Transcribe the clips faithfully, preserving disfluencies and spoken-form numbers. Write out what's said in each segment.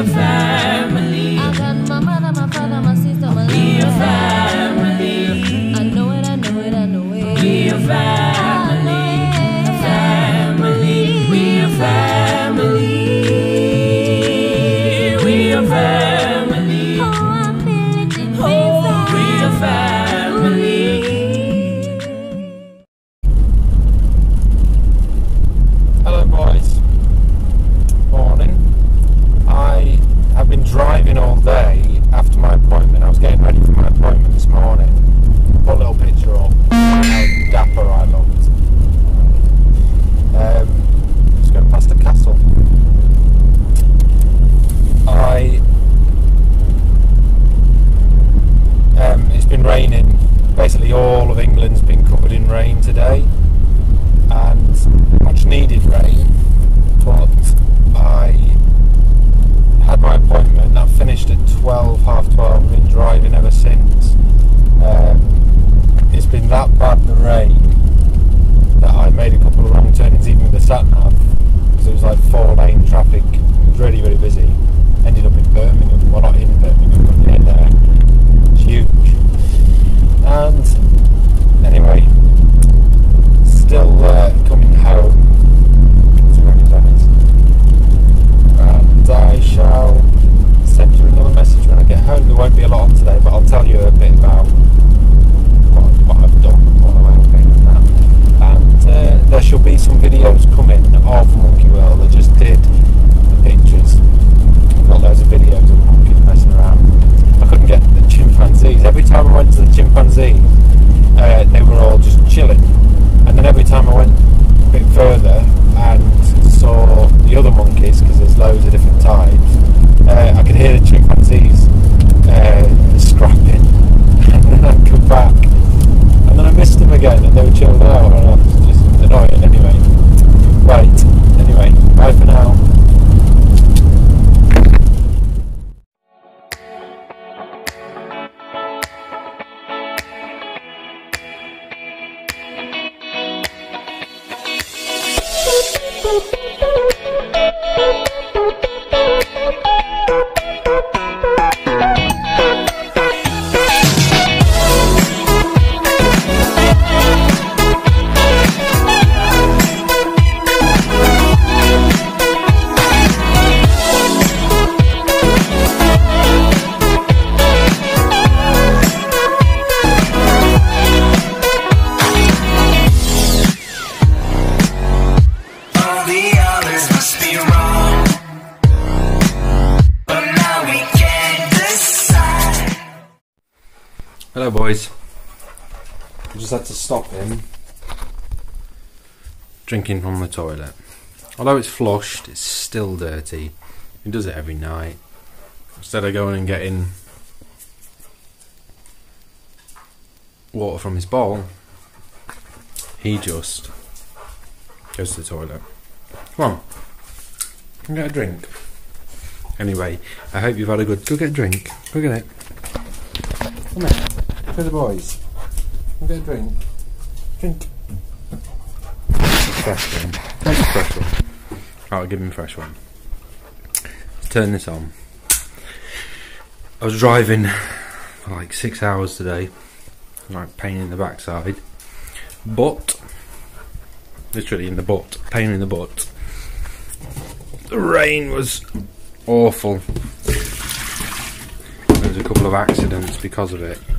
family. I got my mother, my father, my sister, my love. We a family. I know it, I know it, I know it. We a family. Family. We a family. We a family. Oh, I'm feeling it. Oh, we a family. Hello boys. Morning. I have been driving all day after my appointment. I was getting ready for my appointment this morning. Put a little picture up how dapper I looked. Um, just going past the castle. I um, it's been raining. Basically all of England's been covered in rain today, and much needed rain. But I had my appointment. I finished at twelve, half twelve. Been driving ever since. Um, it's been that bad, the rain, that I made a couple of wrong turnings even with the sat nav, because it was like four lane traffic. It was really, really busy. Ended up in Birmingham. Well, not in Birmingham, but near there. It's huge. And anyway, still uh, coming home to Rennie's Annie's, and I shall send you another message when I get home. There won't be a lot on today, but I'll tell you a bit about what, what I've done, what I'm doing and that. And uh, there shall be some videos coming of Monkey World. I just did the pictures. I've got loads of videos of monkeys messing around. I couldn't get the chimpanzees. Every time I went to the chimpanzees, uh, they were all just chilling. And then every time I went a bit further and saw the other monkeys, because there's loads of different types, uh, I could hear the chimpanzees uh, scrapping. And then I'd come back, and then I missed them again, and they were chilled out, and I was just annoying anyway. Right, anyway, bye for now. Hello boys, I just had to stop him drinking from the toilet. Although it's flushed, it's still dirty. He does it every night. Instead of going and getting water from his bowl, he just goes to the toilet. Come on, go get a drink. Anyway, I hope you've had a good... Go get a drink. Go get it. Come here. For the boys. Go get a drink. Drink. Fresh one. Take a fresh one. I'll give him a fresh one. Let's turn this on. I was driving for like six hours today. Like pain in the backside. But, literally in the butt. Pain in the butt. The rain was awful. There was a couple of accidents because of it.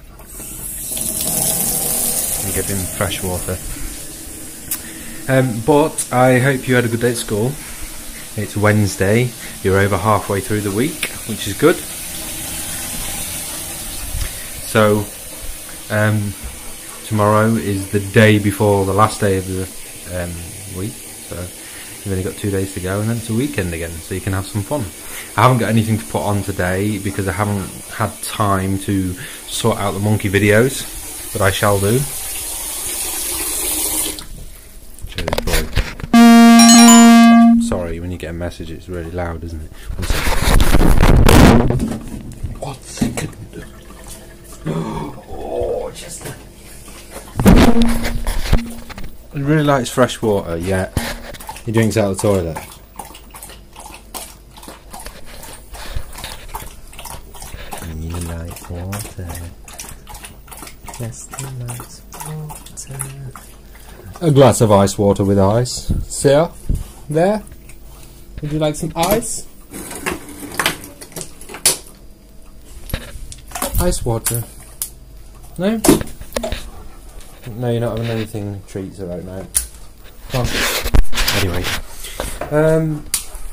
And give him fresh water. Um, but I hope you had a good day at school. It's Wednesday. You're over halfway through the week, which is good. So um, tomorrow is the day before the last day of the um, week. So you've only got two days to go, and then it's a weekend again, so you can have some fun. I haven't got anything to put on today because I haven't had time to sort out the monkey videos, but I shall do. Show this boy. Sorry, when you get a message it's really loud, isn't it? One second. One second. Oh, just... He really likes fresh water, yeah. He drinks out of the toilet. water. Just a nice water. A glass of ice water with ice. Sir, there? Would you like some ice? Ice water. No? No, you're not having anything treats right now. Come on. Anyway. Um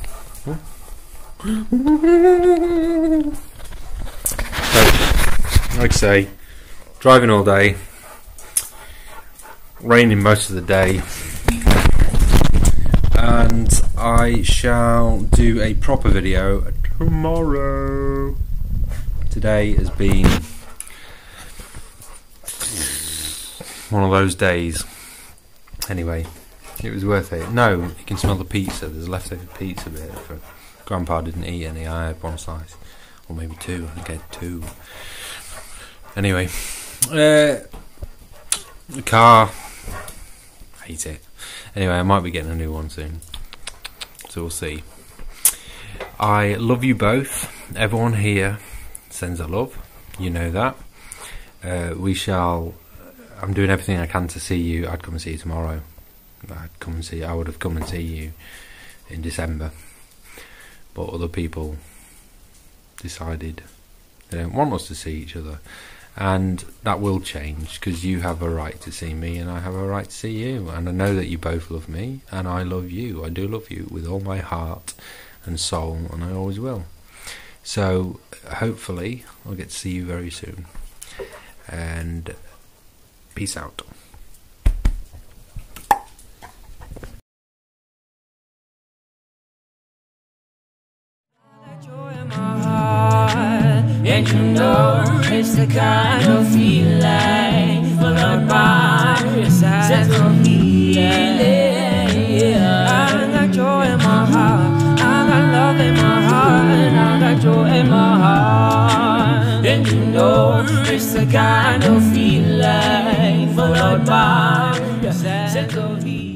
So, like I say, driving all day, raining most of the day, and I shall do a proper video tomorrow. Today has been one of those days. Anyway, it was worth it. No, you can smell the pizza. There's leftover pizza bit. For Grandpa didn't eat any. I had one slice, or maybe two. I think I had two. Anyway, uh, the car, hate it. Anyway, I might be getting a new one soon, so we'll see. I love you both. Everyone here sends a love. You know that. Uh, we shall. I'm doing everything I can to see you. I'd come and see you tomorrow. I'd come and see. I would have come and see you in December, but other people decided they don't want us to see each other, and that will change because you have a right to see me and I have a right to see you, and I know that you both love me and I love you. I do love you with all my heart and soul, and I always will. So hopefully I'll get to see you very soon, and peace out. And you know it's the kind of feeling followed by a sense of healing. I got joy in my heart, I got love in my heart, and I got joy in my heart. And you know it's the kind of feeling followed by a sense of healing.